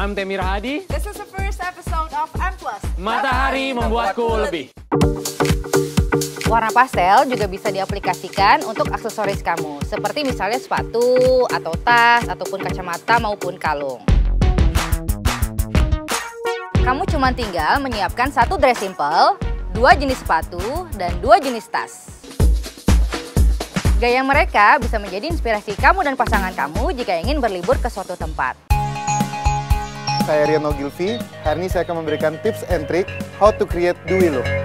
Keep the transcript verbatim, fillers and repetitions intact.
I'm Temir Hadi. This is the first episode of M plus. Matahari membuatku lebih. Warna pastel juga bisa diaplikasikan untuk aksesoris kamu, seperti misalnya sepatu, atau tas, ataupun kacamata maupun kalung. Kamu cuma tinggal menyiapkan satu dress simple, dua jenis sepatu, dan dua jenis tas. Gaya mereka bisa menjadi inspirasi kamu dan pasangan kamu jika ingin berlibur ke suatu tempat. Saya Rian Ogilvy, hari ini saya akan memberikan tips and trick how to create dewy look.